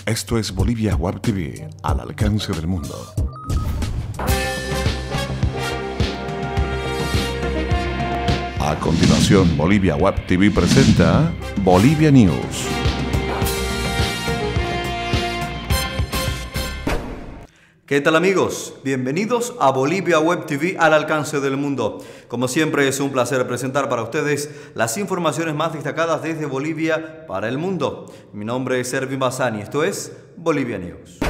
Esto es Bolivia Web TV, al alcance del mundo. A continuación, Bolivia Web TV presenta Bolivia News. ¿Qué tal, amigos? Bienvenidos a Bolivia Web TV al alcance del mundo. Como siempre, es un placer presentar para ustedes las informaciones más destacadas desde Bolivia para el mundo. Mi nombre es Erwin Bassani, esto es Bolivia News.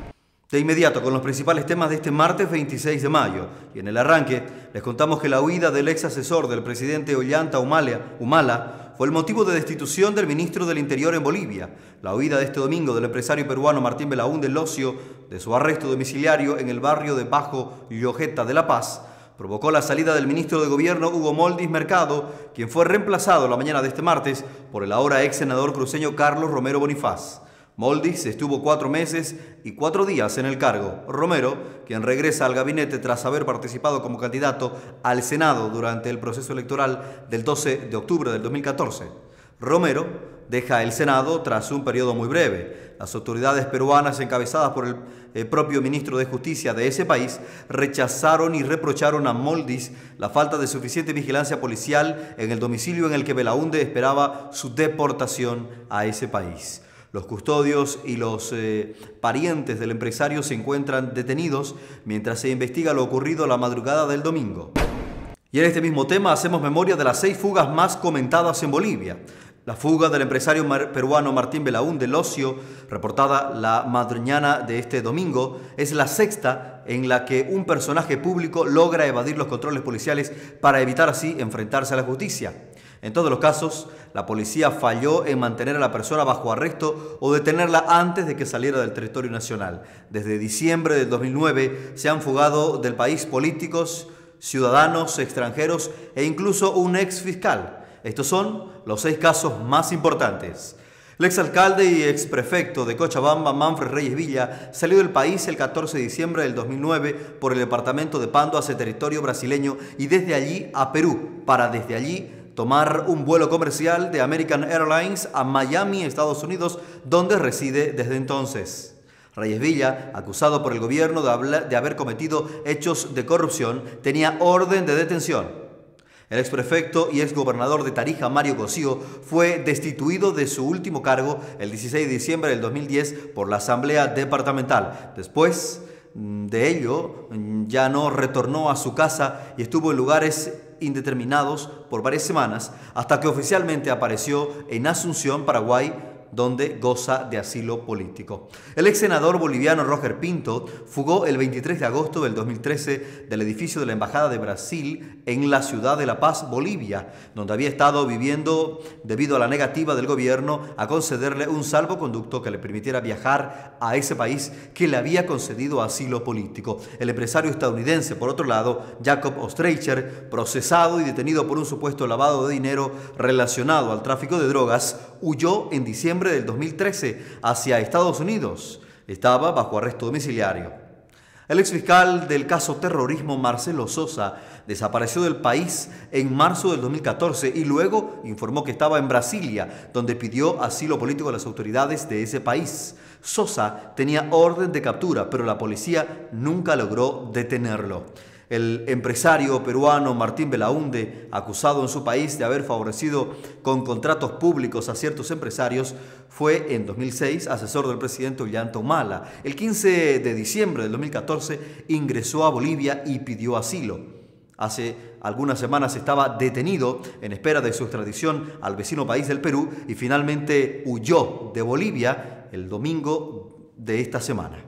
De inmediato con los principales temas de este martes 26 de mayo. Y en el arranque les contamos que la huida del ex asesor del presidente Ollanta Humala fue el motivo de destitución del ministro del Interior en Bolivia. La huida de este domingo del empresario peruano Martín Belaúnde Locio de su arresto domiciliario en el barrio de Bajo Llojeta de La Paz provocó la salida del ministro de Gobierno Hugo Moldis Mercado, quien fue reemplazado la mañana de este martes por el ahora ex senador cruceño Carlos Romero Bonifaz. Moldis estuvo 4 meses y 4 días en el cargo. Romero, quien regresa al gabinete tras haber participado como candidato al Senado durante el proceso electoral del 12 de octubre del 2014. Romero deja el Senado tras un periodo muy breve. Las autoridades peruanas, encabezadas por el propio ministro de Justicia de ese país, rechazaron y reprocharon a Moldis la falta de suficiente vigilancia policial en el domicilio en el que Belaúnde esperaba su deportación a ese país. Los custodios y los parientes del empresario se encuentran detenidos mientras se investiga lo ocurrido la madrugada del domingo. Y en este mismo tema hacemos memoria de las 6 fugas más comentadas en Bolivia. La fuga del empresario peruano Martín Belaúnde Locio, reportada la mañana de este domingo, es la 6ª en la que un personaje público logra evadir los controles policiales para evitar así enfrentarse a la justicia. En todos los casos, la policía falló en mantener a la persona bajo arresto o detenerla antes de que saliera del territorio nacional. Desde diciembre del 2009 se han fugado del país políticos, ciudadanos, extranjeros e incluso un ex fiscal. Estos son los 6 casos más importantes. El exalcalde y exprefecto de Cochabamba, Manfred Reyes Villa, salió del país el 14 de diciembre del 2009 por el departamento de Pando hacia territorio brasileño y desde allí a Perú, para desde allí tomar un vuelo comercial de American Airlines a Miami, Estados Unidos, donde reside desde entonces. Reyes Villa, acusado por el gobierno de haber cometido hechos de corrupción, tenía orden de detención. El exprefecto y exgobernador de Tarija, Mario Cosío, fue destituido de su último cargo el 16 de diciembre del 2010 por la Asamblea Departamental. Después de ello, ya no retornó a su casa y estuvo en lugares indeterminados por varias semanas, hasta que oficialmente apareció en Asunción, Paraguay, donde goza de asilo político. El ex senador boliviano Roger Pinto fugó el 23 de agosto del 2013 del edificio de la Embajada de Brasil en la ciudad de La Paz, Bolivia, donde había estado viviendo debido a la negativa del gobierno a concederle un salvoconducto que le permitiera viajar a ese país que le había concedido asilo político. El empresario estadounidense, por otro lado, Jacob Ostreicher, procesado y detenido por un supuesto lavado de dinero relacionado al tráfico de drogas, huyó en diciembre del 2013 hacia Estados Unidos. Estaba bajo arresto domiciliario. El exfiscal del caso terrorismo Marcelo Sosa desapareció del país en marzo del 2014 y luego informó que estaba en Brasilia, donde pidió asilo político a las autoridades de ese país. Sosa tenía orden de captura, pero la policía nunca logró detenerlo. El empresario peruano Martín Belaúnde, acusado en su país de haber favorecido con contratos públicos a ciertos empresarios, fue en 2006 asesor del presidente Ollanta Humala. El 15 de diciembre del 2014 ingresó a Bolivia y pidió asilo. Hace algunas semanas estaba detenido en espera de su extradición al vecino país del Perú y finalmente huyó de Bolivia el domingo de esta semana.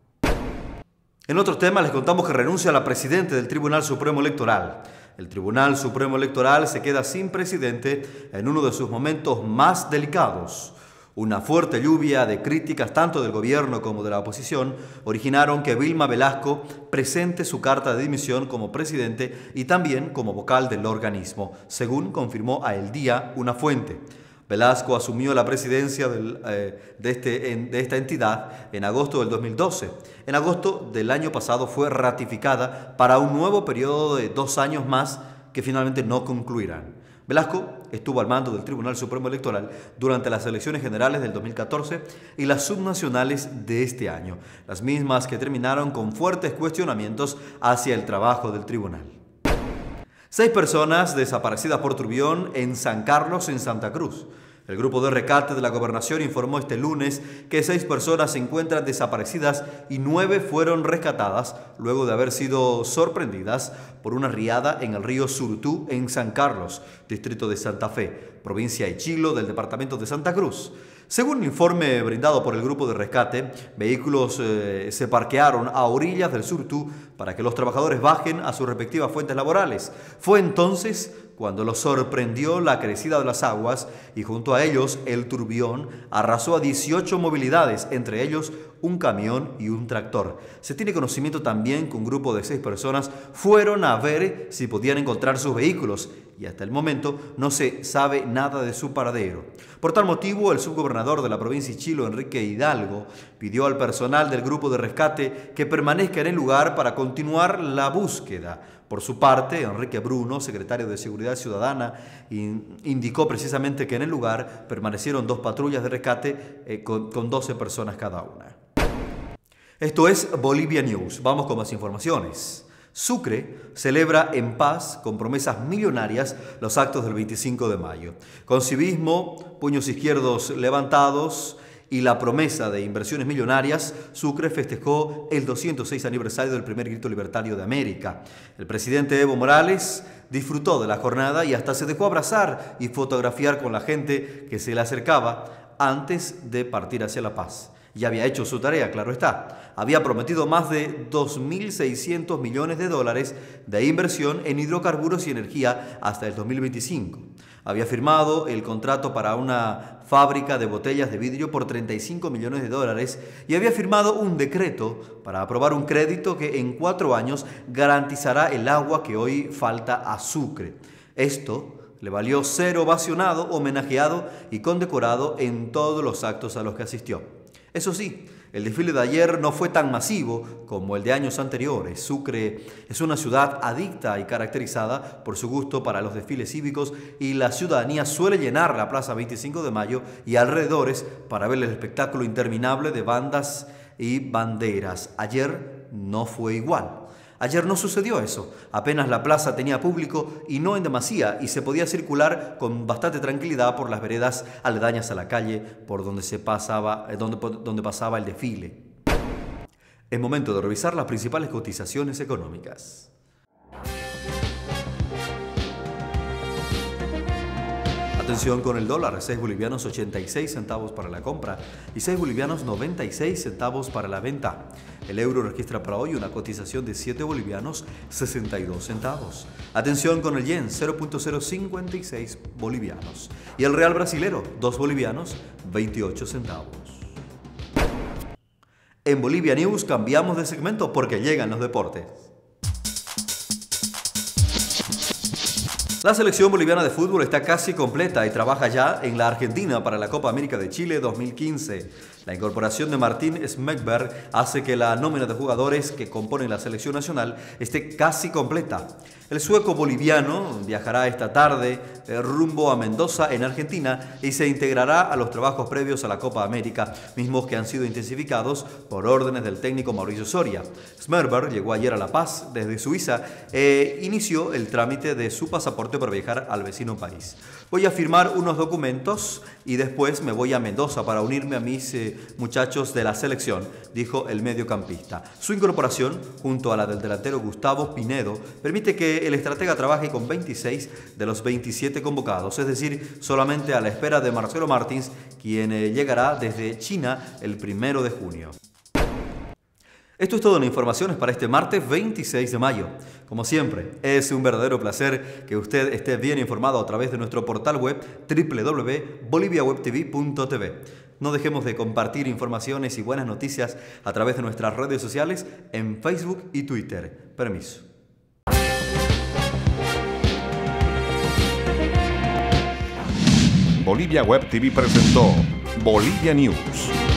En otros temas les contamos que renuncia la presidenta del Tribunal Supremo Electoral. El Tribunal Supremo Electoral se queda sin presidente en uno de sus momentos más delicados. Una fuerte lluvia de críticas tanto del gobierno como de la oposición originaron que Vilma Velasco presente su carta de dimisión como presidente y también como vocal del organismo, según confirmó a El Día una fuente. Velasco asumió la presidencia de esta entidad en agosto del 2012. En agosto del año pasado fue ratificada para un nuevo periodo de 2 años más que finalmente no concluirán. Velasco estuvo al mando del Tribunal Supremo Electoral durante las elecciones generales del 2014 y las subnacionales de este año, las mismas que terminaron con fuertes cuestionamientos hacia el trabajo del tribunal. 6 personas desaparecidas por turbión en San Carlos, en Santa Cruz. El grupo de rescate de la Gobernación informó este lunes que 6 personas se encuentran desaparecidas y 9 fueron rescatadas luego de haber sido sorprendidas por una riada en el río Surutú en San Carlos, distrito de Santa Fe, provincia de Chilo del departamento de Santa Cruz. Según un informe brindado por el grupo de rescate, vehículos se parquearon a orillas del Surutú para que los trabajadores bajen a sus respectivas fuentes laborales. Fue entonces cuando los sorprendió la crecida de las aguas y junto a ellos el turbión arrasó a 18 movilidades, entre ellos un camión y un tractor. Se tiene conocimiento también que un grupo de 6 personas fueron a ver si podían encontrar sus vehículos y hasta el momento no se sabe nada de su paradero. Por tal motivo, el subgobernador de la provincia de Chilo, Enrique Hidalgo, pidió al personal del grupo de rescate que permanezca en el lugar para continuar la búsqueda. Por su parte, Enrique Bruno, secretario de Seguridad Ciudadana, indicó precisamente que en el lugar permanecieron 2 patrullas de rescate con 12 personas cada una. Esto es Bolivia News. Vamos con más informaciones. Sucre celebra en paz, con promesas millonarias, los actos del 25 de mayo. Con civismo, puños izquierdos levantados y la promesa de inversiones millonarias, Sucre festejó el 206 aniversario del primer grito libertario de América. El presidente Evo Morales disfrutó de la jornada y hasta se dejó abrazar y fotografiar con la gente que se le acercaba antes de partir hacia la paz. Ya había hecho su tarea, claro está. Había prometido más de 2.600 millones de dólares de inversión en hidrocarburos y energía hasta el 2025. Había firmado el contrato para una fábrica de botellas de vidrio por 35 millones de dólares y había firmado un decreto para aprobar un crédito que en 4 años garantizará el agua que hoy falta a Sucre. Esto le valió ser ovacionado, homenajeado y condecorado en todos los actos a los que asistió. Eso sí, el desfile de ayer no fue tan masivo como el de años anteriores. Sucre es una ciudad adicta y caracterizada por su gusto para los desfiles cívicos y la ciudadanía suele llenar la Plaza 25 de Mayo y alrededores para ver el espectáculo interminable de bandas y banderas. Ayer no fue igual. Ayer no sucedió eso, apenas la plaza tenía público y no en demasía y se podía circular con bastante tranquilidad por las veredas aledañas a la calle por donde pasaba el desfile. Es momento de revisar las principales cotizaciones económicas. Atención con el dólar, 6 bolivianos 86 centavos para la compra y 6 bolivianos 96 centavos para la venta. El euro registra para hoy una cotización de 7 bolivianos 62 centavos. Atención con el yen, 0.056 bolivianos. Y el real brasilero, 2 bolivianos 28 centavos. En Bolivia News cambiamos de segmento porque llegan los deportes. La selección boliviana de fútbol está casi completa y trabaja ya en la Argentina para la Copa América de Chile 2015. La incorporación de Martín Smegberg hace que la nómina de jugadores que componen la selección nacional esté casi completa. El sueco boliviano viajará esta tarde rumbo a Mendoza, en Argentina, y se integrará a los trabajos previos a la Copa América, mismos que han sido intensificados por órdenes del técnico Mauricio Soria. Smegberg llegó ayer a La Paz desde Suiza e inició el trámite de su pasaporte para viajar al vecino país. Voy a firmar unos documentos y después me voy a Mendoza para unirme a mis muchachos de la selección, dijo el mediocampista. Su incorporación, junto a la del delantero Gustavo Pinedo, permite que el estratega trabaje con 26 de los 27 convocados, es decir, solamente a la espera de Marcelo Martins, quien llegará desde China el 1 de junio. Esto es todo en informaciones para este martes 26 de mayo. Como siempre, es un verdadero placer que usted esté bien informado a través de nuestro portal web www.boliviawebtv.tv. No dejemos de compartir informaciones y buenas noticias a través de nuestras redes sociales en Facebook y Twitter. Permiso. Bolivia Web TV presentó Bolivia News.